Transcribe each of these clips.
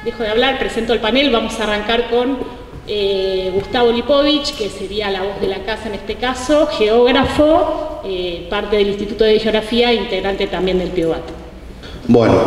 dejo de hablar, presento el panel. Vamos a arrancar con Gustavo Lipovich, que sería la voz de la casa en este caso, geógrafo, parte del Instituto de Geografía, integrante también del PIOBAT. Bueno,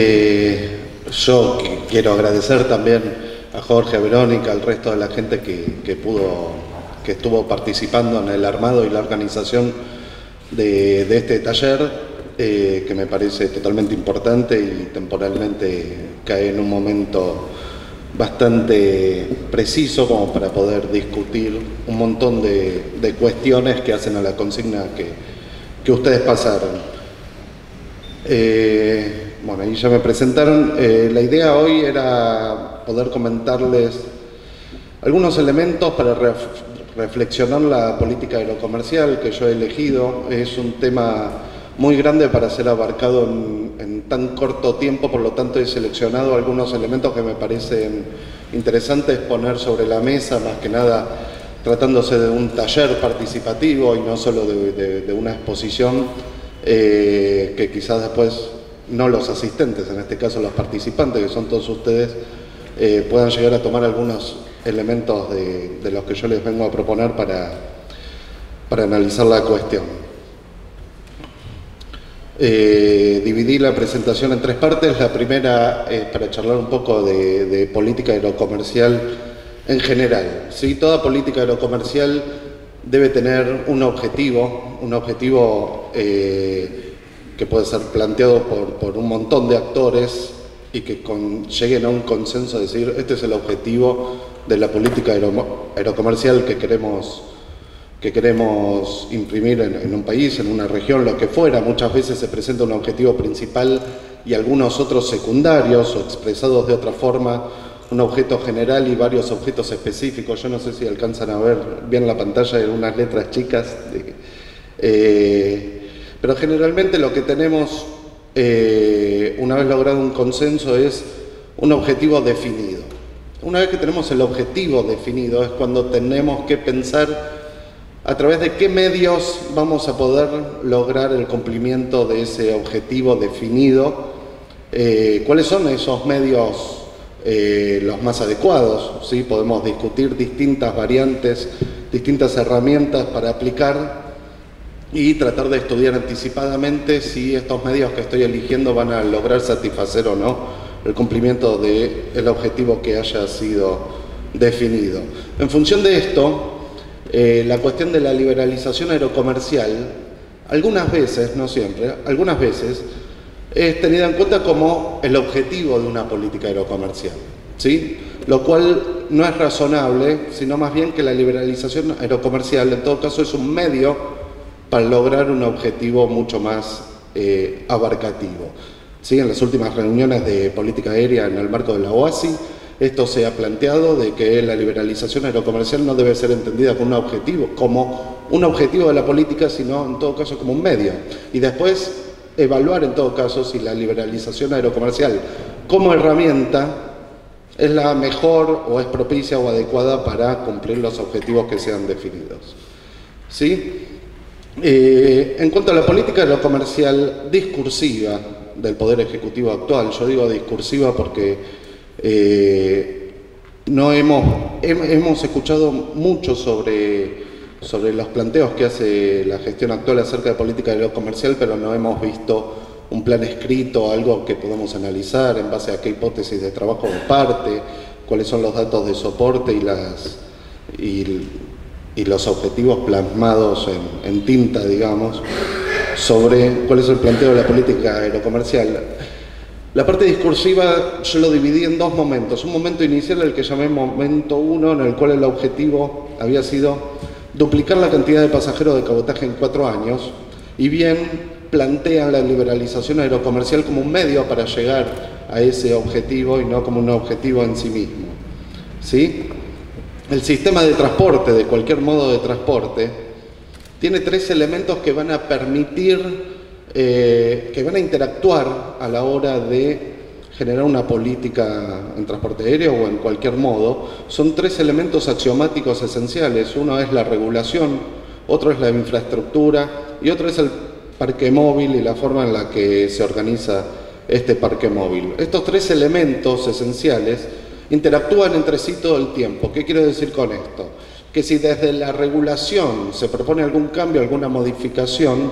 yo quiero agradecer también a Jorge, a Verónica, al resto de la gente que estuvo participando en el armado y la organización de este taller, que me parece totalmente importante y temporalmente cae en un momento bastante preciso como para poder discutir un montón de cuestiones que hacen a la consigna que ustedes pasaron. Bueno, ahí ya me presentaron. La idea hoy era poder comentarles algunos elementos para reflexionar la política aerocomercial que yo he elegido. Es un tema muy grande para ser abarcado en tan corto tiempo, por lo tanto he seleccionado algunos elementos que me parecen interesantes poner sobre la mesa, más que nada tratándose de un taller participativo y no solo de una exposición, que quizás después no los asistentes, en este caso los participantes, que son todos ustedes, puedan llegar a tomar algunos elementos de los que yo les vengo a proponer para analizar la cuestión. Dividí la presentación en tres partes. La primera es para charlar un poco de política aerocomercial en general. ¿Sí? Toda política aerocomercial debe tener un objetivo que puede ser planteado por un montón de actores y que lleguen a un consenso de decir este es el objetivo de la política aerocomercial que queremos imprimir en un país, en una región, lo que fuera. Muchas veces se presenta un objetivo principal y algunos otros secundarios o expresados de otra forma, un objeto general y varios objetos específicos. Yo no sé si alcanzan a ver bien la pantalla de unas letras chicas, pero generalmente lo que tenemos, una vez logrado un consenso, es un objetivo definido. Una vez que tenemos el objetivo definido es cuando tenemos que pensar a través de qué medios vamos a poder lograr el cumplimiento de ese objetivo definido, cuáles son esos medios los más adecuados, ¿sí? Podemos discutir distintas variantes, distintas herramientas para aplicar y tratar de estudiar anticipadamente si estos medios que estoy eligiendo van a lograr satisfacer o no el cumplimiento del objetivo que haya sido definido. En función de esto, la cuestión de la liberalización aerocomercial, algunas veces, no siempre, algunas veces, es tenida en cuenta como el objetivo de una política aerocomercial, ¿sí? Lo cual no es razonable, sino más bien que la liberalización aerocomercial, en todo caso, es un medio para lograr un objetivo mucho más abarcativo, ¿sí? En las últimas reuniones de política aérea en el marco de la OASI, esto se ha planteado de que la liberalización aerocomercial no debe ser entendida como un objetivo de la política, sino en todo caso como un medio. Y después evaluar en todo caso si la liberalización aerocomercial como herramienta es la mejor o es propicia o adecuada para cumplir los objetivos que sean definidos. ¿Sí? En cuanto a la política aerocomercial discursiva del Poder Ejecutivo actual, yo digo discursiva porque no hemos escuchado mucho sobre los planteos que hace la gestión actual acerca de política aerocomercial, pero no hemos visto un plan escrito, algo que podamos analizar en base a qué hipótesis de trabajo parte, cuáles son los datos de soporte y los objetivos plasmados en tinta, digamos, sobre cuál es el planteo de la política aerocomercial. La parte discursiva yo lo dividí en dos momentos. Un momento inicial, el que llamé momento 1, en el cual el objetivo había sido duplicar la cantidad de pasajeros de cabotaje en 4 años, y bien plantean la liberalización aerocomercial como un medio para llegar a ese objetivo y no como un objetivo en sí mismo. ¿Sí? El sistema de transporte, de cualquier modo de transporte, tiene 3 elementos que van a permitir que van a interactuar a la hora de generar una política en transporte aéreo o en cualquier modo. Son 3 elementos axiomáticos esenciales. Uno es la regulación, otro es la infraestructura y otro es el parque móvil y la forma en la que se organiza este parque móvil. Estos tres elementos esenciales interactúan entre sí todo el tiempo. ¿Qué quiero decir con esto? Que si desde la regulación se propone algún cambio, alguna modificación,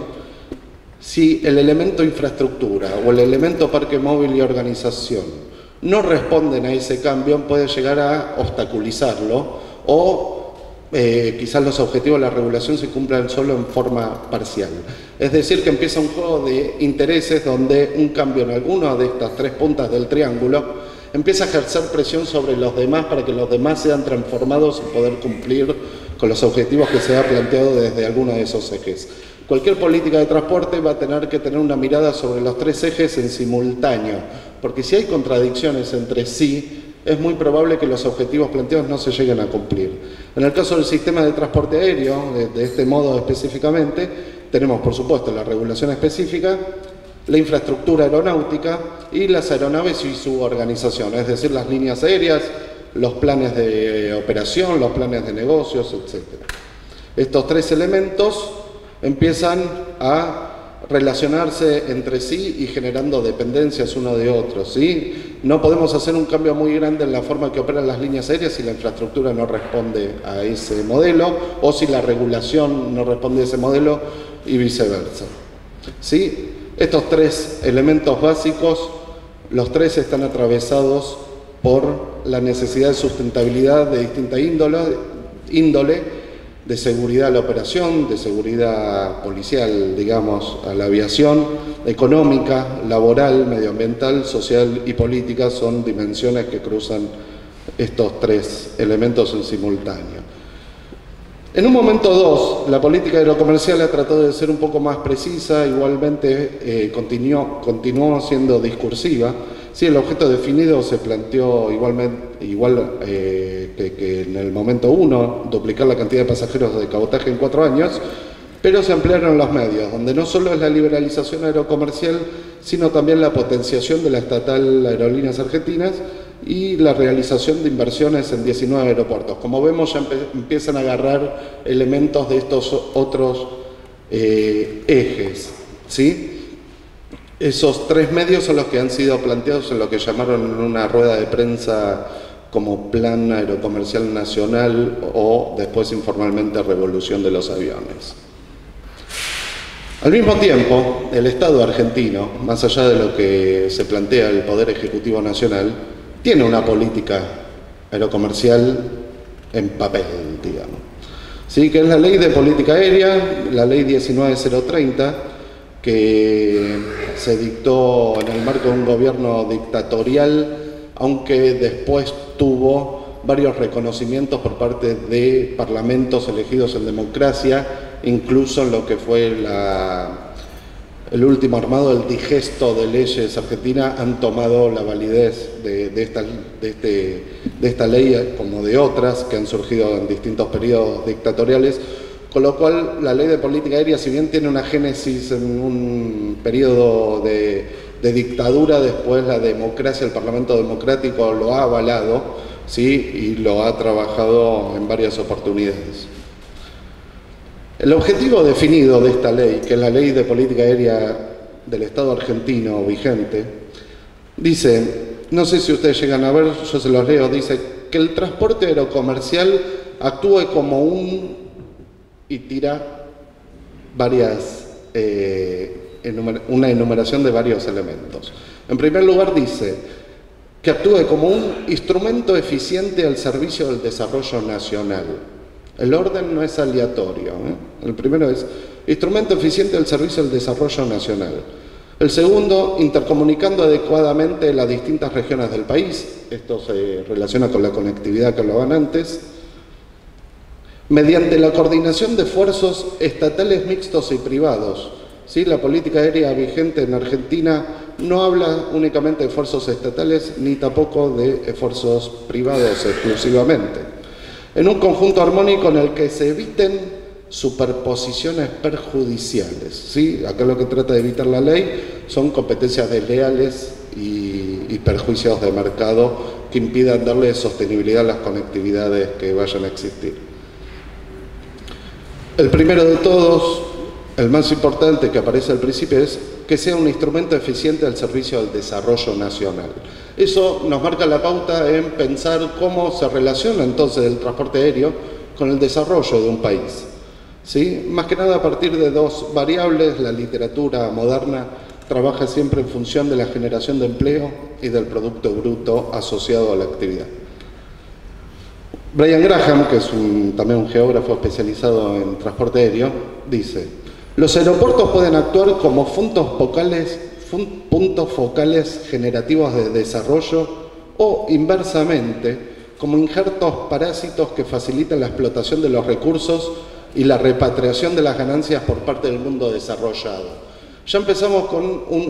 si el elemento infraestructura o el elemento parque móvil y organización no responden a ese cambio, puede llegar a obstaculizarlo o quizás los objetivos de la regulación se cumplan solo en forma parcial. Es decir, que empieza un juego de intereses donde un cambio en alguna de estas tres puntas del triángulo empieza a ejercer presión sobre los demás para que los demás sean transformados y poder cumplir con los objetivos que se ha planteado desde alguno de esos ejes. Cualquier política de transporte va a tener que tener una mirada sobre los tres ejes en simultáneo, porque si hay contradicciones entre sí, es muy probable que los objetivos planteados no se lleguen a cumplir. En el caso del sistema de transporte aéreo, de este modo específicamente, tenemos por supuesto la regulación específica, la infraestructura aeronáutica y las aeronaves y su organización, es decir, las líneas aéreas, los planes de operación, los planes de negocios, etc. Estos tres elementos empiezan a relacionarse entre sí y generando dependencias uno de otro, ¿sí? No podemos hacer un cambio muy grande en la forma que operan las líneas aéreas si la infraestructura no responde a ese modelo o si la regulación no responde a ese modelo y viceversa, ¿sí? Estos tres elementos básicos, los tres están atravesados por la necesidad de sustentabilidad de distinta índole, de seguridad a la operación, de seguridad policial, digamos, a la aviación, económica, laboral, medioambiental, social y política, son dimensiones que cruzan estos tres elementos en simultáneo. En un momento 2, la política aerocomercial ha tratado de ser un poco más precisa, igualmente continuó siendo discursiva. Sí, el objeto definido se planteó que en el momento 1, duplicar la cantidad de pasajeros de cabotaje en 4 años, pero se ampliaron los medios, donde no solo es la liberalización aerocomercial, sino también la potenciación de la estatal Aerolíneas Argentinas y la realización de inversiones en 19 aeropuertos. Como vemos, ya empiezan a agarrar elementos de estos otros ejes, ¿sí? Esos tres medios son los que han sido planteados en lo que llamaron en una rueda de prensa como Plan Aerocomercial Nacional o después informalmente Revolución de los Aviones. Al mismo tiempo, el Estado argentino, más allá de lo que se plantea el Poder Ejecutivo Nacional, tiene una política aerocomercial en papel, digamos. ¿Sí? Que es la Ley de Política Aérea, la Ley 19.030, que se dictó en el marco de un gobierno dictatorial, aunque después tuvo varios reconocimientos por parte de parlamentos elegidos en democracia, incluso en lo que fue el último armado, el digesto de leyes argentina, han tomado la validez de esta ley como de otras que han surgido en distintos periodos dictatoriales. Con lo cual, la Ley de Política Aérea, si bien tiene una génesis en un periodo de dictadura, después la democracia, el Parlamento Democrático lo ha avalado, ¿sí? Y lo ha trabajado en varias oportunidades. El objetivo definido de esta ley, que es la Ley de Política Aérea del Estado argentino vigente, dice, no sé si ustedes llegan a ver, yo se los leo, dice que el transporte aerocomercial actúe como y tira una enumeración de varios elementos. En primer lugar dice que actúe como un instrumento eficiente al servicio del desarrollo nacional. El orden no es aleatorio, ¿eh? El primero es instrumento eficiente al servicio del desarrollo nacional. El segundo, intercomunicando adecuadamente las distintas regiones del país. Esto se relaciona con la conectividad que hablaban antes. Mediante la coordinación de esfuerzos estatales mixtos y privados. ¿Sí? La política aérea vigente en Argentina no habla únicamente de esfuerzos estatales ni tampoco de esfuerzos privados exclusivamente. En un conjunto armónico en el que se eviten superposiciones perjudiciales. ¿Sí? Acá lo que trata de evitar la ley son competencias desleales y perjuicios de mercado que impidan darle sostenibilidad a las conectividades que vayan a existir. El primero de todos, el más importante que aparece al principio, es que sea un instrumento eficiente al servicio del desarrollo nacional. Eso nos marca la pauta en pensar cómo se relaciona entonces el transporte aéreo con el desarrollo de un país. ¿Sí? Más que nada a partir de dos variables. La literatura moderna trabaja siempre en función de la generación de empleo y del Producto Bruto asociado a la actividad. Brian Graham, que es también un geógrafo especializado en transporte aéreo, dice: los aeropuertos pueden actuar como puntos focales generativos de desarrollo o, inversamente, como injertos parásitos que facilitan la explotación de los recursos y la repatriación de las ganancias por parte del mundo desarrollado. Ya empezamos con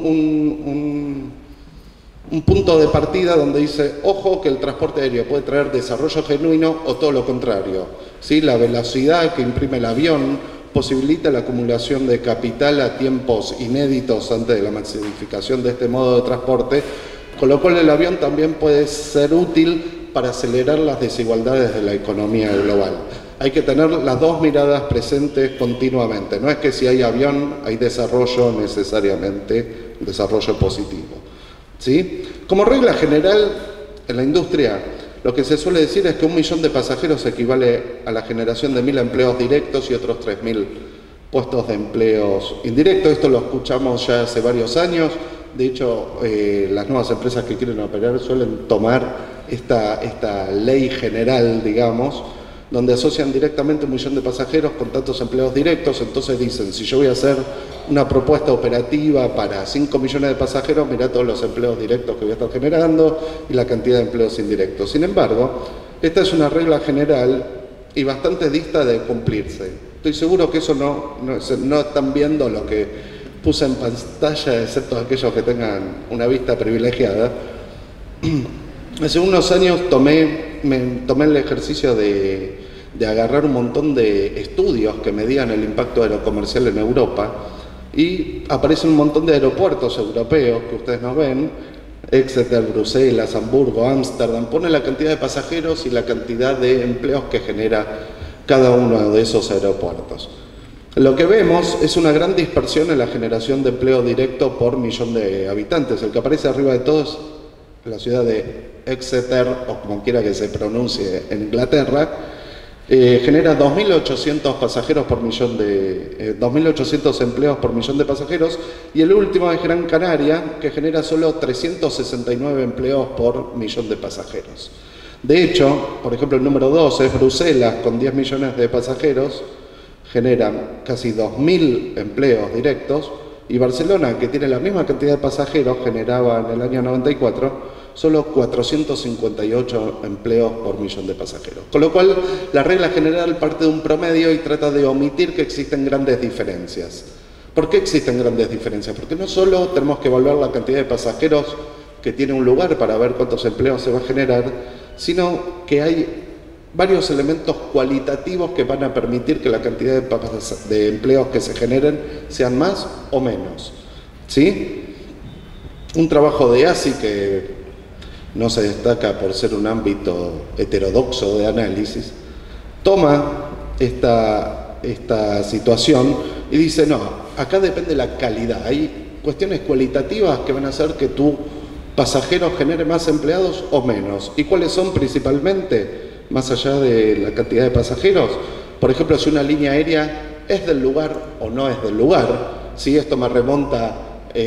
un punto de partida donde dice, ojo que el transporte aéreo puede traer desarrollo genuino o todo lo contrario. ¿Sí? La velocidad que imprime el avión posibilita la acumulación de capital a tiempos inéditos antes de la masificación de este modo de transporte, con lo cual el avión también puede ser útil para acelerar las desigualdades de la economía global. Hay que tener las dos miradas presentes continuamente. No es que si hay avión hay desarrollo necesariamente, desarrollo positivo. ¿Sí? Como regla general, en la industria, lo que se suele decir es que 1 millón de pasajeros equivale a la generación de 1000 empleos directos y otros 3000 puestos de empleos indirectos. Esto lo escuchamos ya hace varios años. De hecho, las nuevas empresas que quieren operar suelen tomar esta ley general, digamos, donde asocian directamente 1 millón de pasajeros con tantos empleos directos. Entonces dicen, si yo voy a hacer una propuesta operativa para 5 millones de pasajeros, mirá todos los empleos directos que voy a estar generando y la cantidad de empleos indirectos. Sin embargo, esta es una regla general y bastante dista de cumplirse. Estoy seguro que eso no están viendo lo que puse en pantalla, excepto aquellos que tengan una vista privilegiada. Hace unos años tomé el ejercicio de agarrar un montón de estudios que medían el impacto aerocomercial en Europa y aparecen un montón de aeropuertos europeos que ustedes no ven, Exeter, Bruselas, Hamburgo, Ámsterdam, pone la cantidad de pasajeros y la cantidad de empleos que genera cada uno de esos aeropuertos. Lo que vemos es una gran dispersión en la generación de empleo directo por millón de habitantes. El que aparece arriba de todos es la ciudad de Exeter, o como quiera que se pronuncie, en Inglaterra. Genera 2.800 pasajeros por millón de 2.800 empleos por millón de pasajeros, y el último es Gran Canaria, que genera solo 369 empleos por millón de pasajeros. De hecho, por ejemplo, el número 2 es Bruselas, con 10 millones de pasajeros, generan casi 2.000 empleos directos, y Barcelona, que tiene la misma cantidad de pasajeros, generaba en el año 94 solo 458 empleos por millón de pasajeros. Con lo cual, la regla general parte de un promedio y trata de omitir que existen grandes diferencias. ¿Por qué existen grandes diferencias? Porque no solo tenemos que evaluar la cantidad de pasajeros que tiene un lugar para ver cuántos empleos se va a generar, sino que hay varios elementos cualitativos que van a permitir que la cantidad de empleos que se generen sean más o menos. ¿Sí? Un trabajo de ASI que no se destaca por ser un ámbito heterodoxo de análisis, toma esta situación y dice, no, acá depende la calidad. Hay cuestiones cualitativas que van a hacer que tu pasajero genere más empleados o menos. ¿Y cuáles son principalmente? Más allá de la cantidad de pasajeros. Por ejemplo, si una línea aérea es del lugar o no es del lugar. Si esto me remonta,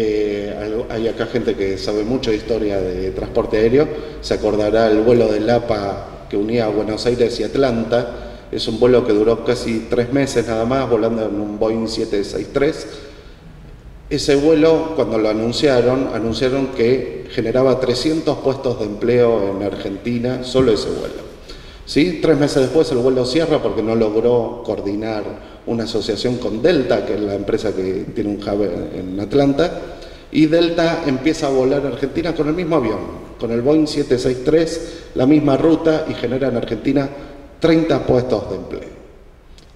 hay acá gente que sabe mucho de historia de transporte aéreo, se acordará el vuelo del APA que unía a Buenos Aires y Atlanta. Es un vuelo que duró casi 3 meses nada más, volando en un Boeing 763. Ese vuelo, cuando lo anunciaron que generaba 300 puestos de empleo en Argentina, solo ese vuelo. ¿Sí? 3 meses después el vuelo cierra porque no logró coordinar una asociación con Delta, que es la empresa que tiene un hub en Atlanta, y Delta empieza a volar a Argentina con el mismo avión, con el Boeing 763, la misma ruta, y genera en Argentina 30 puestos de empleo.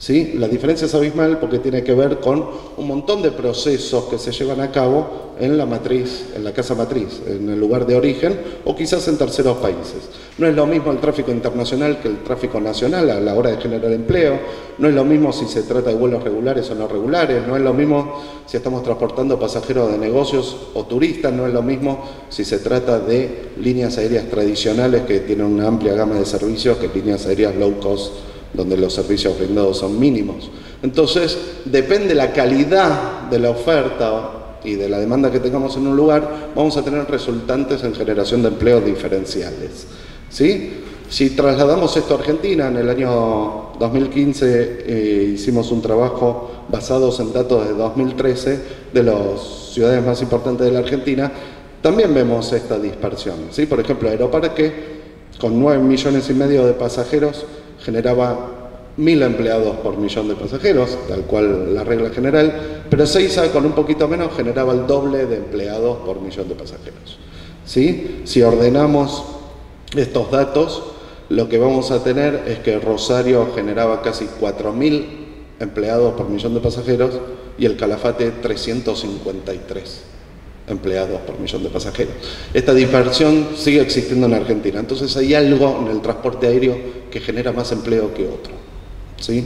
¿Sí? La diferencia es abismal porque tiene que ver con un montón de procesos que se llevan a cabo en la matriz, en la casa matriz, en el lugar de origen o quizás en terceros países. No es lo mismo el tráfico internacional que el tráfico nacional a la hora de generar empleo, no es lo mismo si se trata de vuelos regulares o no regulares, no es lo mismo si estamos transportando pasajeros de negocios o turistas, no es lo mismo si se trata de líneas aéreas tradicionales que tienen una amplia gama de servicios que líneas aéreas low cost, donde los servicios brindados son mínimos. Entonces, depende la calidad de la oferta y de la demanda que tengamos en un lugar, vamos a tener resultantes en generación de empleos diferenciales. ¿Sí? Si trasladamos esto a Argentina, en el año 2015 hicimos un trabajo basados en datos de 2013 de las ciudades más importantes de la Argentina, también vemos esta dispersión. ¿Sí? Por ejemplo, Aeroparque, con 9,5 millones de pasajeros, generaba 1.000 empleados por millón de pasajeros, tal cual la regla general, pero Ezeiza, con un poquito menos, generaba el doble de empleados por millón de pasajeros. ¿Sí? Si ordenamos estos datos, lo que vamos a tener es que Rosario generaba casi 4.000 empleados por millón de pasajeros y el Calafate 353 empleados por millón de pasajeros. Esta dispersión sigue existiendo en Argentina, entonces hay algo en el transporte aéreo que genera más empleo que otro. ¿Sí?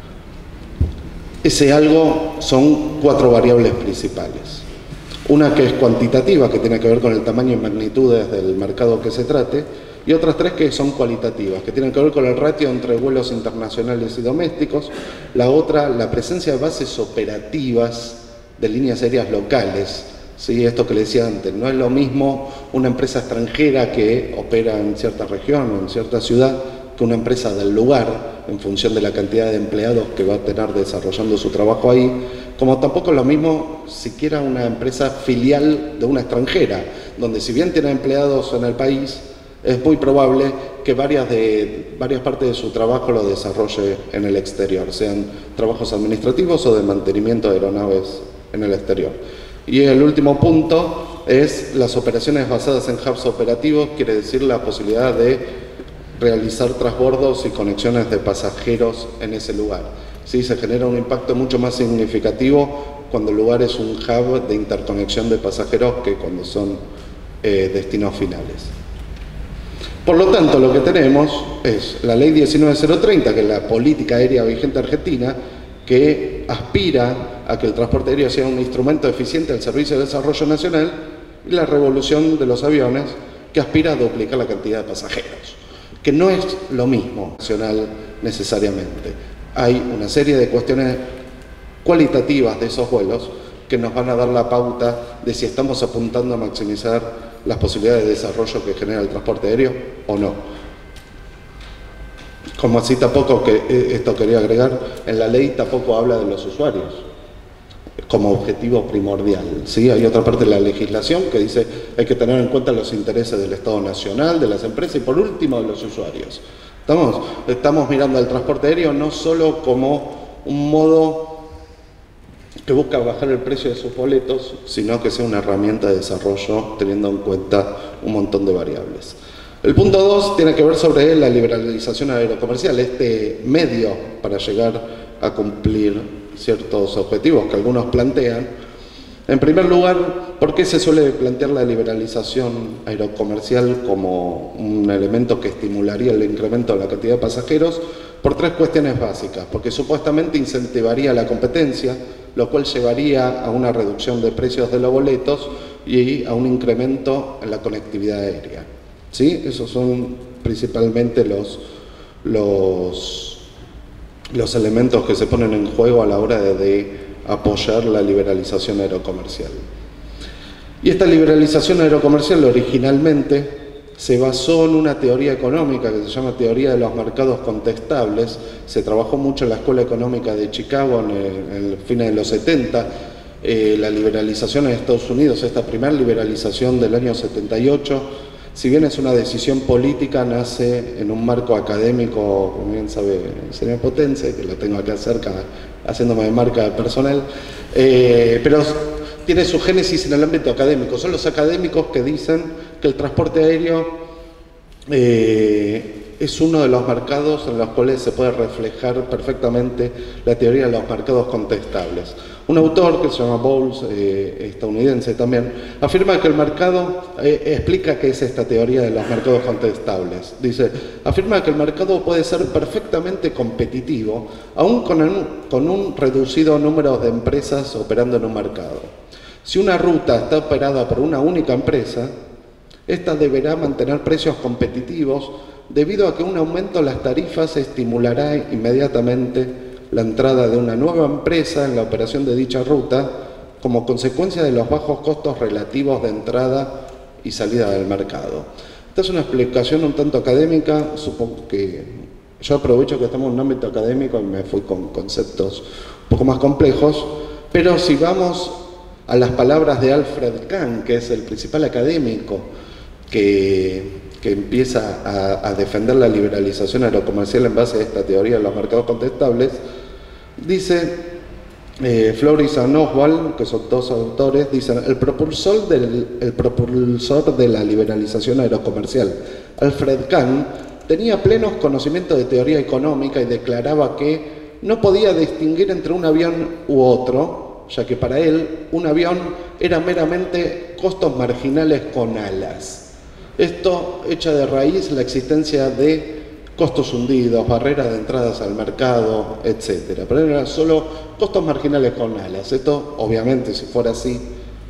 Ese algo son 4 variables principales. Una que es cuantitativa, que tiene que ver con el tamaño y magnitudes del mercado que se trate, y otras 3 que son cualitativas, que tienen que ver con el ratio entre vuelos internacionales y domésticos. La otra, la presencia de bases operativas de líneas aéreas locales. Sí, esto que le decía antes, no es lo mismo una empresa extranjera que opera en cierta región o en cierta ciudad que una empresa del lugar, en función de la cantidad de empleados que va a tener desarrollando su trabajo ahí, como tampoco es lo mismo siquiera una empresa filial de una extranjera, donde si bien tiene empleados en el país, es muy probable que varias partes de su trabajo lo desarrolle en el exterior, sean trabajos administrativos o de mantenimiento de aeronaves en el exterior. Y el último punto es las operaciones basadas en hubs operativos, quiere decir la posibilidad de realizar transbordos y conexiones de pasajeros en ese lugar. Sí, se genera un impacto mucho más significativo cuando el lugar es un hub de interconexión de pasajeros que cuando son destinos finales. Por lo tanto, lo que tenemos es la Ley 19.030, que es la política aérea vigente argentina, que aspira a que el transporte aéreo sea un instrumento eficiente al servicio de desarrollo nacional, y la revolución de los aviones, que aspira a duplicar la cantidad de pasajeros, que no es lo mismo nacional necesariamente. Hay una serie de cuestiones cualitativas de esos vuelos que nos van a dar la pauta de si estamos apuntando a maximizar las posibilidades de desarrollo que genera el transporte aéreo o no. Como así tampoco, que esto quería agregar, en la ley tampoco habla de los usuarios como objetivo primordial. ¿Sí? Hay otra parte de la legislación que dice hay que tener en cuenta los intereses del Estado Nacional, de las empresas y por último de los usuarios. Estamos mirando al transporte aéreo no solo como un modo que busca bajar el precio de sus boletos, sino que sea una herramienta de desarrollo teniendo en cuenta un montón de variables. El punto 2 tiene que ver sobre la liberalización aerocomercial, este medio para llegar a cumplir ciertos objetivos que algunos plantean. En primer lugar, ¿por qué se suele plantear la liberalización aerocomercial como un elemento que estimularía el incremento de la cantidad de pasajeros? Por 3 cuestiones básicas, porque supuestamente incentivaría la competencia, lo cual llevaría a una reducción de precios de los boletos y a un incremento en la conectividad aérea. ¿Sí? Esos son principalmente los elementos que se ponen en juego a la hora de apoyar la liberalización aerocomercial. Y esta liberalización aerocomercial originalmente se basó en una teoría económica que se llama teoría de los mercados contestables. Se trabajó mucho en la Escuela Económica de Chicago en el fines de los 70. La liberalización en Estados Unidos, esta primera liberalización del año 78, si bien es una decisión política, nace en un marco académico, como bien sabe el señor Potense, que lo tengo acá cerca haciéndome de marca personal, pero tiene su génesis en el ámbito académico. Son los académicos que dicen que el transporte aéreo es uno de los mercados en los cuales se puede reflejar perfectamente la teoría de los mercados contestables. Un autor que se llama Bowles, estadounidense también, afirma que el mercado, explica qué es esta teoría de los mercados contestables. Dice, afirma que el mercado puede ser perfectamente competitivo, aún con un reducido número de empresas operando en un mercado. Si una ruta está operada por una única empresa, esta deberá mantener precios competitivos debido a que un aumento en las tarifas estimulará inmediatamente la entrada de una nueva empresa en la operación de dicha ruta como consecuencia de los bajos costos relativos de entrada y salida del mercado. Esta es una explicación un tanto académica, supongo que yo aprovecho que estamos en un ámbito académico y me fui con conceptos un poco más complejos, pero si vamos a las palabras de Alfred Kahn, que es el principal académico que empieza a defender la liberalización aerocomercial en base a esta teoría de los mercados contestables, dice Floris y Oswald, que son dos autores, dicen, el propulsor de la liberalización aerocomercial, Alfred Kahn, tenía plenos conocimientos de teoría económica y declaraba que no podía distinguir entre un avión u otro, ya que para él un avión era meramente costos marginales con alas. Esto echa de raíz la existencia de costos hundidos, barreras de entradas al mercado, etc. Pero eran solo costos marginales con alas. Esto, obviamente, si fuera así,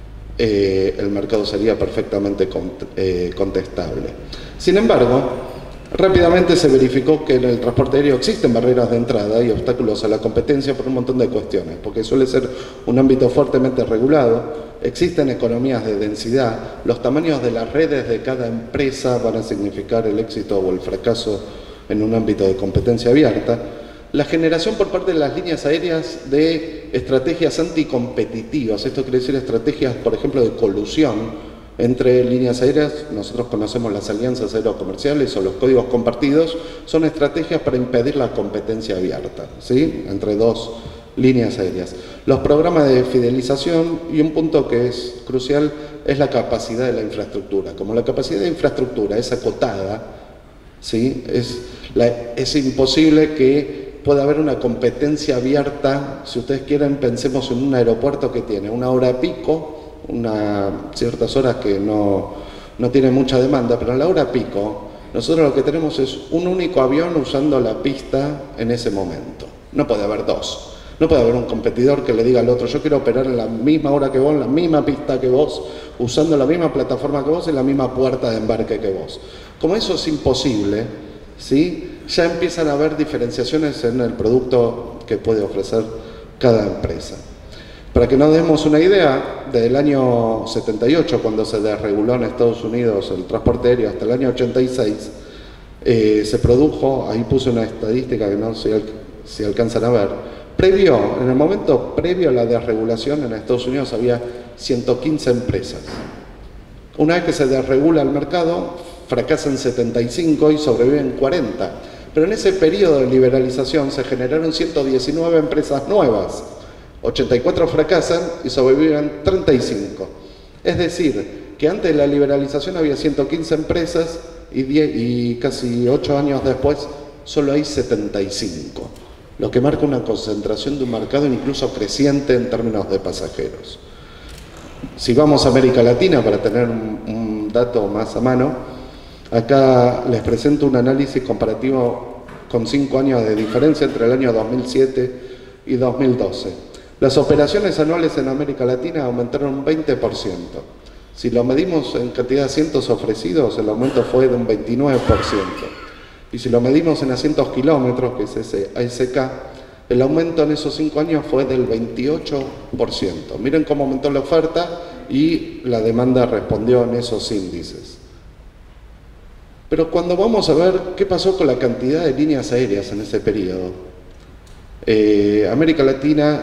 el mercado sería perfectamente contestable. Sin embargo, rápidamente se verificó que en el transporte aéreo existen barreras de entrada y obstáculos a la competencia por un montón de cuestiones, porque suele ser un ámbito fuertemente regulado, existen economías de densidad, los tamaños de las redes de cada empresa van a significar el éxito o el fracaso en un ámbito de competencia abierta, la generación por parte de las líneas aéreas de estrategias anticompetitivas, esto quiere decir estrategias, por ejemplo, de colusión entre líneas aéreas, nosotros conocemos las alianzas aerocomerciales o los códigos compartidos, son estrategias para impedir la competencia abierta, ¿sí?, entre dos líneas aéreas. Los programas de fidelización, y un punto que es crucial, es la capacidad de la infraestructura. Como la capacidad de infraestructura es acotada, ¿sí?, es imposible que pueda haber una competencia abierta. Si ustedes quieren, pensemos en un aeropuerto que tiene una hora pico, ciertas horas que no tiene mucha demanda, pero en la hora pico nosotros lo que tenemos es un único avión usando la pista en ese momento. No puede haber dos. No puede haber un competidor que le diga al otro, yo quiero operar en la misma hora que vos, en la misma pista que vos, usando la misma plataforma que vos, en la misma puerta de embarque que vos. Como eso es imposible, ¿sí?, ya empiezan a haber diferenciaciones en el producto que puede ofrecer cada empresa. Para que nos demos una idea, desde el año 78, cuando se desreguló en Estados Unidos el transporte aéreo, hasta el año 86, se produjo, ahí puse una estadística que no sé si alcanzan a ver, en el momento previo a la desregulación en Estados Unidos había 115 empresas. Una vez que se desregula el mercado, fracasan 75 y sobreviven 40. Pero en ese periodo de liberalización se generaron 119 empresas nuevas. 84 fracasan y sobreviven 35. Es decir, que antes de la liberalización había 115 empresas y casi 8 años después solo hay 75. Lo que marca una concentración de un mercado incluso creciente en términos de pasajeros. Si vamos a América Latina, para tener un dato más a mano, acá les presento un análisis comparativo con 5 años de diferencia entre el año 2007 y 2012. Las operaciones anuales en América Latina aumentaron un 20%. Si lo medimos en cantidad de asientos ofrecidos, el aumento fue de un 29%. Y si lo medimos en asientos kilómetros, que es ese ASK, el aumento en esos 5 años fue del 28%. Miren cómo aumentó la oferta y la demanda respondió en esos índices. Pero cuando vamos a ver qué pasó con la cantidad de líneas aéreas en ese periodo, América Latina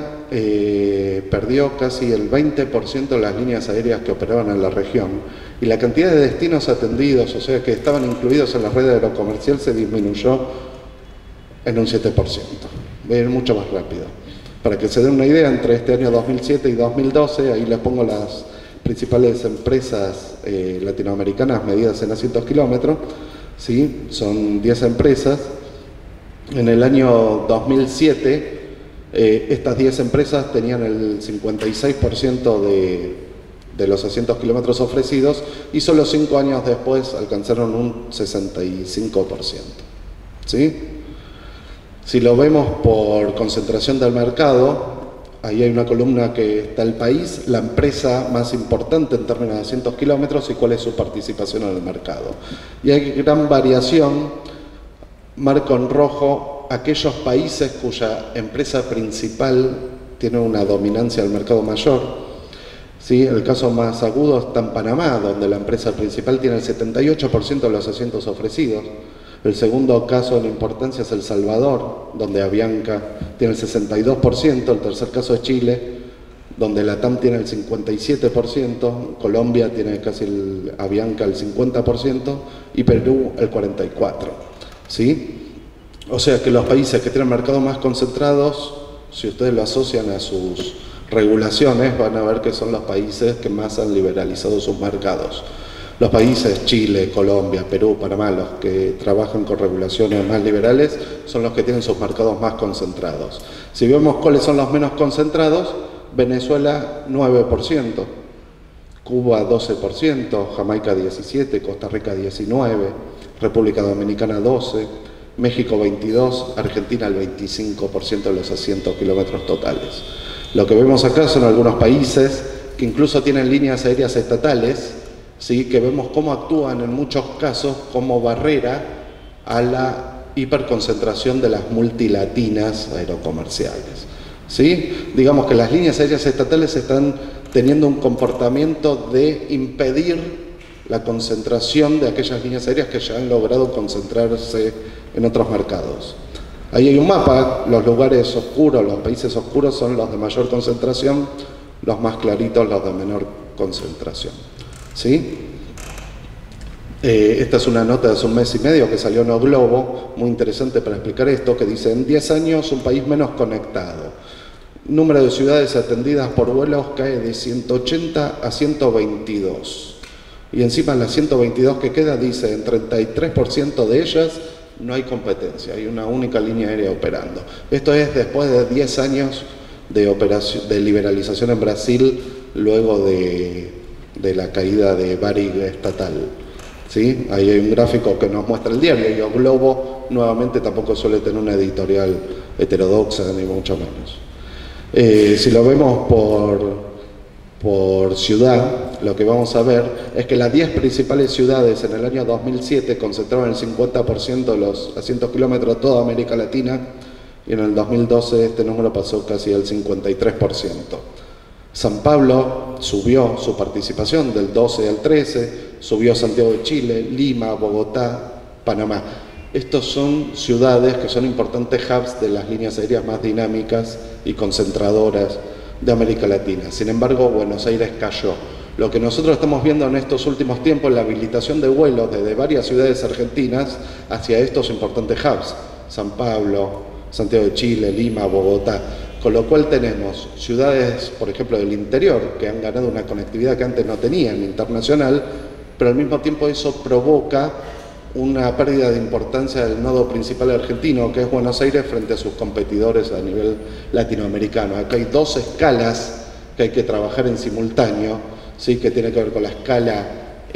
perdió casi el 20% de las líneas aéreas que operaban en la región y la cantidad de destinos atendidos, o sea, que estaban incluidos en la red aerocomercial, se disminuyó en un 7%. Voy a ir mucho más rápido. Para que se den una idea, entre este año 2007 y 2012, ahí les pongo las principales empresas latinoamericanas medidas en asientos kilómetros, ¿sí? Son 10 empresas. En el año 2007, estas 10 empresas tenían el 56% de los 600 kilómetros ofrecidos y solo 5 años después alcanzaron un 65%. ¿Sí? Si lo vemos por concentración del mercado, ahí hay una columna que está el país, la empresa más importante en términos de 200 kilómetros y cuál es su participación en el mercado. Y hay gran variación, marco en rojo, aquellos países cuya empresa principal tiene una dominancia del mercado mayor. ¿Sí? El caso más agudo está en Panamá, donde la empresa principal tiene el 78% de los asientos ofrecidos. El segundo caso en importancia es El Salvador, donde Avianca tiene el 62%. El tercer caso es Chile, donde la TAM tiene el 57%. Colombia tiene casi Avianca el 50% y Perú el 44%. ¿Sí? O sea que los países que tienen mercados más concentrados, si ustedes lo asocian a sus regulaciones, van a ver que son los países que más han liberalizado sus mercados. Los países Chile, Colombia, Perú, Panamá, los que trabajan con regulaciones más liberales, son los que tienen sus mercados más concentrados. Si vemos cuáles son los menos concentrados, Venezuela 9%, Cuba 12%, Jamaica 17%, Costa Rica 19%, República Dominicana 12%, México 22%, Argentina el 25% de los 600 kilómetros totales. Lo que vemos acá son algunos países que incluso tienen líneas aéreas estatales, ¿sí? Que vemos cómo actúan en muchos casos como barrera a la hiperconcentración de las multilatinas aerocomerciales. ¿Sí? Digamos que las líneas aéreas estatales están teniendo un comportamiento de impedir la concentración de aquellas líneas aéreas que ya han logrado concentrarse en otros mercados. Ahí hay un mapa, los lugares oscuros, los países oscuros son los de mayor concentración, los más claritos los de menor concentración. ¿Sí? Esta es una nota de hace un mes y medio que salió en O Globo, muy interesante para explicar esto, que dice: en 10 años un país menos conectado. Número de ciudades atendidas por vuelos cae de 180 a 122. Y encima en las 122 que queda dice, en 33% de ellas no hay competencia, hay una única línea aérea operando. Esto es después de 10 años de liberalización en Brasil, luego de la caída de Varig estatal. ¿Sí? Ahí hay un gráfico que nos muestra el diario, y O Globo nuevamente tampoco suele tener una editorial heterodoxa, ni mucho menos. Si lo vemos por ciudad, lo que vamos a ver es que las 10 principales ciudades en el año 2007 concentraban el 50% de los 200 kilómetros de toda América Latina, y en el 2012 este número pasó casi al 53%. San Pablo subió su participación del 12 al 13%, subió Santiago de Chile, Lima, Bogotá, Panamá. Estos son ciudades que son importantes hubs de las líneas aéreas más dinámicas y concentradoras de América Latina. Sin embargo, Buenos Aires cayó. Lo que nosotros estamos viendo en estos últimos tiempos es la habilitación de vuelos desde varias ciudades argentinas hacia estos importantes hubs: San Pablo, Santiago de Chile, Lima, Bogotá. Con lo cual tenemos ciudades, por ejemplo, del interior, que han ganado una conectividad que antes no tenían, internacional, pero al mismo tiempo eso provoca una pérdida de importancia del nodo principal argentino, que es Buenos Aires, frente a sus competidores a nivel latinoamericano. Acá hay 2 escalas que hay que trabajar en simultáneo, ¿sí? Que tiene que ver con la escala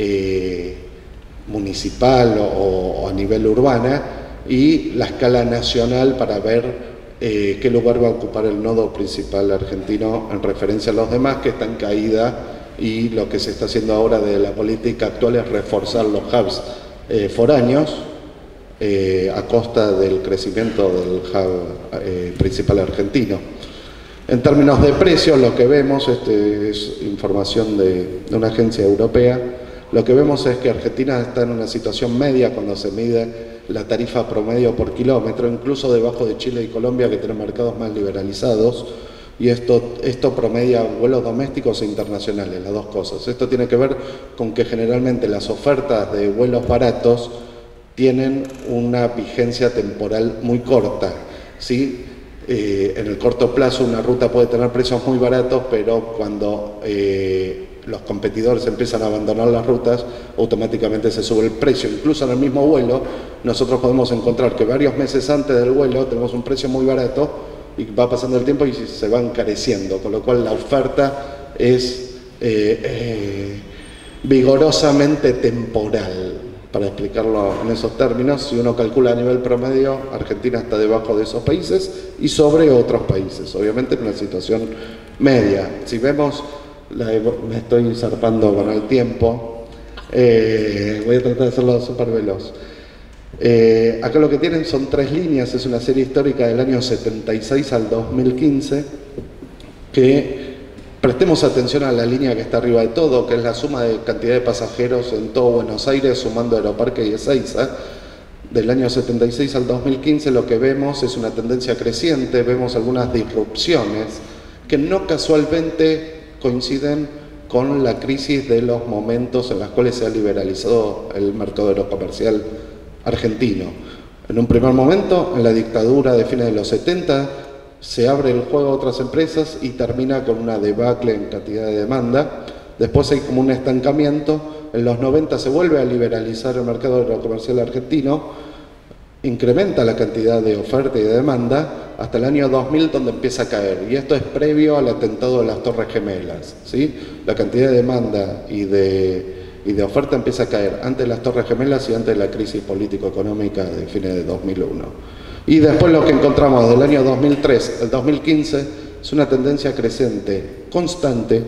municipal o a nivel urbana, y la escala nacional para ver qué lugar va a ocupar el nodo principal argentino en referencia a los demás, que está en caída, y lo que se está haciendo ahora de la política actual es reforzar los hubs foráneos a costa del crecimiento del hub principal argentino. En términos de precios, lo que vemos, es información de una agencia europea, lo que vemos es que Argentina está en una situación media cuando se mide la tarifa promedio por kilómetro, incluso debajo de Chile y Colombia, que tienen mercados más liberalizados, y esto promedia vuelos domésticos e internacionales, las dos cosas. Esto tiene que ver con que generalmente las ofertas de vuelos baratos tienen una vigencia temporal muy corta, ¿sí? En el corto plazo una ruta puede tener precios muy baratos, pero cuando los competidores empiezan a abandonar las rutas, automáticamente se sube el precio. Incluso en el mismo vuelo, nosotros podemos encontrar que varios meses antes del vuelo tenemos un precio muy barato y va pasando el tiempo y se va encareciendo, con lo cual la oferta es vigorosamente temporal. Para explicarlo en esos términos, si uno calcula a nivel promedio, Argentina está debajo de esos países y sobre otros países, obviamente en una situación media. Si vemos, me estoy zarpando con el tiempo, voy a tratar de hacerlo súper veloz. Acá lo que tienen son 3 líneas, es una serie histórica del año 76 al 2015, que prestemos atención a la línea que está arriba de todo, que es la suma de cantidad de pasajeros en todo Buenos Aires, sumando Aeroparque y Ezeiza. Del año 76 al 2015 lo que vemos es una tendencia creciente, vemos algunas disrupciones que no casualmente coinciden con la crisis de los momentos en los cuales se ha liberalizado el mercado aerocomercial argentino. En un primer momento, en la dictadura de fines de los 70, se abre el juego a otras empresas y termina con una debacle en cantidad de demanda. Después hay como un estancamiento. En los 90 se vuelve a liberalizar el mercado aerocomercial argentino, incrementa la cantidad de oferta y de demanda hasta el año 2000, donde empieza a caer. Y esto es previo al atentado de las Torres Gemelas, ¿sí? La cantidad de demanda y de oferta empieza a caer antes de las Torres Gemelas y antes de la crisis político-económica de fines de 2001. Y después lo que encontramos del año 2003 al 2015 es una tendencia creciente, constante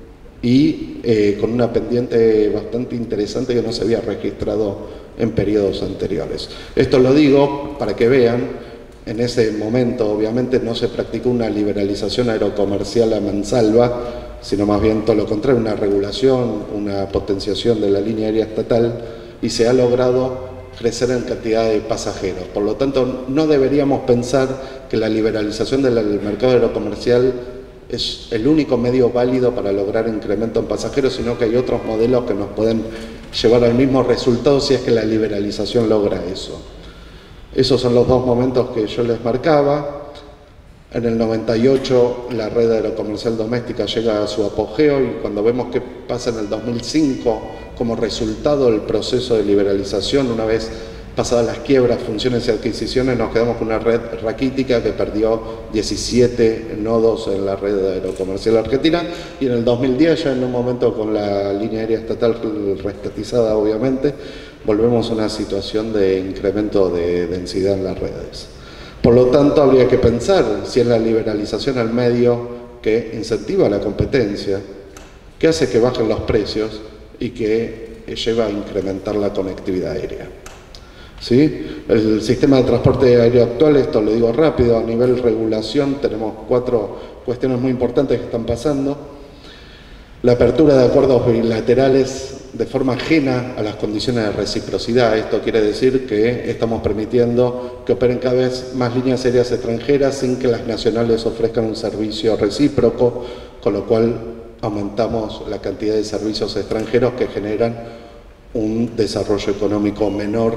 y con una pendiente bastante interesante que no se había registrado en periodos anteriores. Esto lo digo para que vean, en ese momento obviamente no se practicó una liberalización aerocomercial a mansalva, sino más bien todo lo contrario, una regulación, una potenciación de la línea aérea estatal, y se ha logrado crecer en cantidad de pasajeros. Por lo tanto, no deberíamos pensar que la liberalización del mercado aerocomercial es el único medio válido para lograr incremento en pasajeros, sino que hay otros modelos que nos pueden llevar al mismo resultado si es que la liberalización logra eso. Esos son los 2 momentos que yo les marcaba. En el 98 la red aerocomercial doméstica llega a su apogeo, y cuando vemos qué pasa en el 2005 como resultado del proceso de liberalización, una vez pasadas las quiebras, funciones y adquisiciones, nos quedamos con una red raquítica que perdió 17 nodos en la red aerocomercial argentina, y en el 2010, ya en un momento con la línea aérea estatal reestatizada obviamente, volvemos a una situación de incremento de densidad en las redes. Por lo tanto, habría que pensar si es la liberalización el medio que incentiva la competencia, que hace que bajen los precios y que lleva a incrementar la conectividad aérea. ¿Sí? El sistema de transporte aéreo actual, esto lo digo rápido, a nivel regulación tenemos 4 cuestiones muy importantes que están pasando. La apertura de acuerdos bilaterales de forma ajena a las condiciones de reciprocidad. Esto quiere decir que estamos permitiendo que operen cada vez más líneas aéreas extranjeras sin que las nacionales ofrezcan un servicio recíproco, con lo cual aumentamos la cantidad de servicios extranjeros que generan un desarrollo económico menor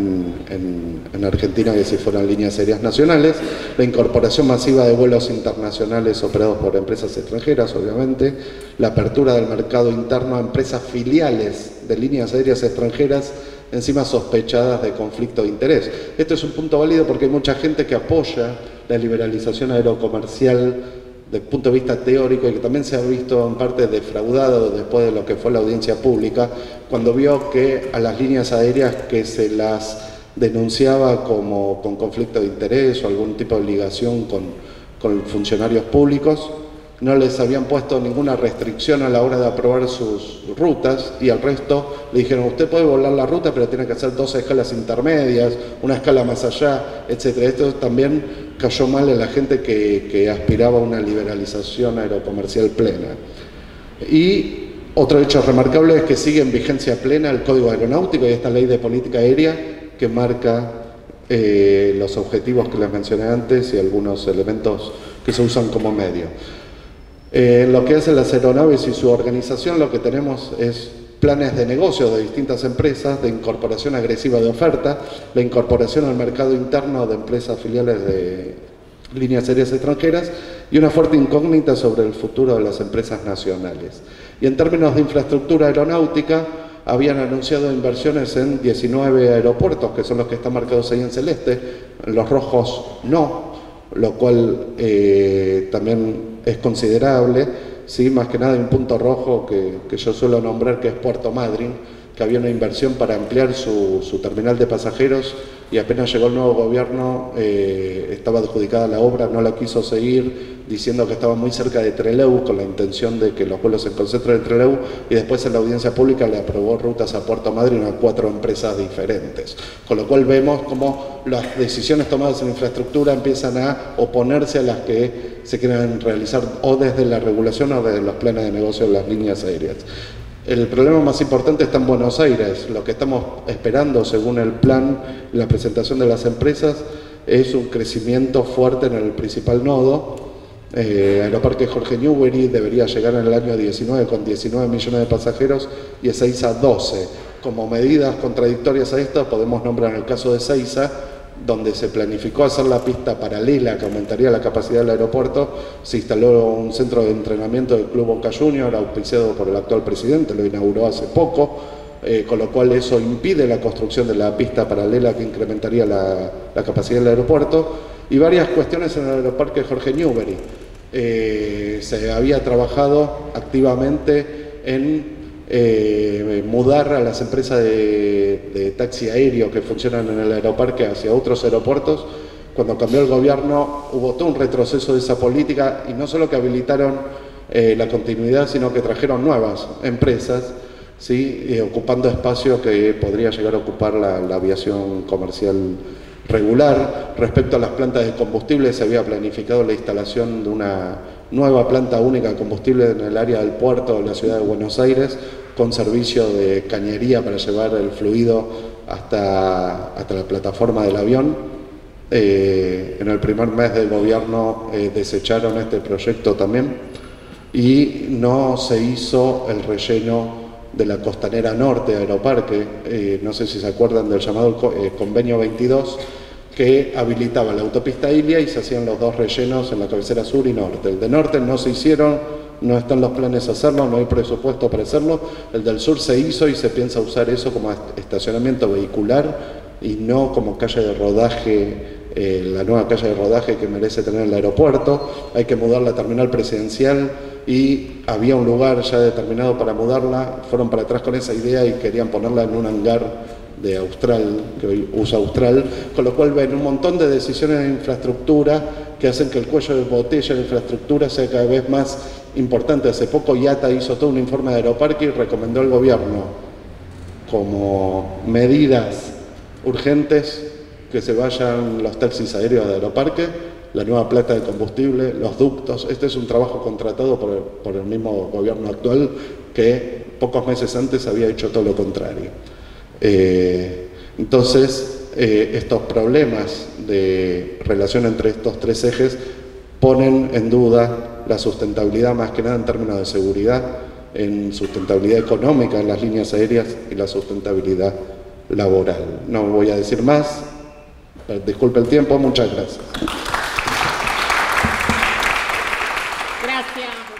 en Argentina que si fueran líneas aéreas nacionales. La incorporación masiva de vuelos internacionales operados por empresas extranjeras, obviamente. La apertura del mercado interno a empresas filiales de líneas aéreas extranjeras, encima sospechadas de conflicto de interés. Esto es un punto válido porque hay mucha gente que apoya la liberalización aerocomercial desde el punto de vista teórico, y que también se ha visto en parte defraudado después de lo que fue la audiencia pública, cuando vio que a las líneas aéreas que se las denunciaba como con conflicto de interés o algún tipo de ligación con funcionarios públicos, no les habían puesto ninguna restricción a la hora de aprobar sus rutas, y al resto le dijeron: usted puede volar la ruta, pero tiene que hacer 2 escalas intermedias, una escala más allá, etc. Esto también cayó mal en la gente que aspiraba a una liberalización aerocomercial plena. Y otro hecho remarcable es que sigue en vigencia plena el Código Aeronáutico y esta Ley de Política Aérea, que marca los objetivos que les mencioné antes y algunos elementos que se usan como medio. En lo que hacen las aeronaves y su organización, lo que tenemos es planes de negocio de distintas empresas, de incorporación agresiva de oferta, la incorporación al mercado interno de empresas filiales líneas aéreas extranjeras y una fuerte incógnita sobre el futuro de las empresas nacionales. Y en términos de infraestructura aeronáutica, habían anunciado inversiones en 19 aeropuertos, que son los que están marcados ahí en celeste, en los rojos no, lo cual también es considerable. Sí, más que nada hay un punto rojo que yo suelo nombrar, que es Puerto Madryn, que había una inversión para ampliar su terminal de pasajeros y apenas llegó el nuevo gobierno estaba adjudicada la obra, no la quiso seguir, diciendo que estaba muy cerca de Trelew, con la intención de que los vuelos se concentren en Trelew, y después en la audiencia pública le aprobó rutas a Puerto Madryn a 4 empresas diferentes. Con lo cual vemos cómo las decisiones tomadas en infraestructura empiezan a oponerse a las que se quieren realizar o desde la regulación o desde los planes de negocio de las líneas aéreas. El problema más importante está en Buenos Aires. Lo que estamos esperando, según el plan, la presentación de las empresas, es un crecimiento fuerte en el principal nodo. Aeroparque Jorge Newbery debería llegar en el año 19 con 19 millones de pasajeros y Ezeiza 12. Como medidas contradictorias a esto, podemos nombrar el caso de Ezeiza, donde se planificó hacer la pista paralela que aumentaría la capacidad del aeropuerto. Se instaló un centro de entrenamiento del Club Boca Juniors, auspiciado por el actual presidente, lo inauguró hace poco, con lo cual eso impide la construcción de la pista paralela que incrementaría la capacidad del aeropuerto, y varias cuestiones en el aeroparque Jorge Newbery. Se había trabajado activamente en mudar a las empresas de taxi aéreo que funcionan en el aeroparque hacia otros aeropuertos. Cuando cambió el gobierno hubo todo un retroceso de esa política, y no solo que habilitaron la continuidad, sino que trajeron nuevas empresas, ¿sí? Ocupando espacio que podría llegar a ocupar la aviación comercial regular. Respecto a las plantas de combustible, se había planificado la instalación de una nueva planta única de combustible en el área del puerto de la ciudad de Buenos Aires, con servicio de cañería para llevar el fluido hasta la plataforma del avión. En el primer mes del gobierno desecharon este proyecto también, y no se hizo el relleno de la costanera norte de Aeroparque. No sé si se acuerdan del llamado convenio 22, que habilitaba la autopista Ilia y se hacían los 2 rellenos en la cabecera sur y norte. El de norte no se hicieron, no están los planes de hacerlo, no hay presupuesto para hacerlo. El del sur se hizo y se piensa usar eso como estacionamiento vehicular y no como calle de rodaje, la nueva calle de rodaje que merece tener el aeropuerto. Hay que mudar la terminal presidencial y había un lugar ya determinado para mudarla. Fueron para atrás con esa idea y querían ponerla en un hangar de Austral, que hoy usa Austral, con lo cual ven un montón de decisiones de infraestructura que hacen que el cuello de botella de infraestructura sea cada vez más importante. Hace poco IATA hizo todo un informe de Aeroparque y recomendó al gobierno como medidas urgentes que se vayan los taxis aéreos de Aeroparque, la nueva planta de combustible, los ductos. Este es un trabajo contratado por el mismo gobierno actual, que pocos meses antes había hecho todo lo contrario. Entonces, estos problemas de relación entre estos 3 ejes ponen en duda la sustentabilidad, más que nada en términos de seguridad, en sustentabilidad económica en las líneas aéreas y la sustentabilidad laboral. No voy a decir más, disculpe el tiempo, muchas gracias. Gracias.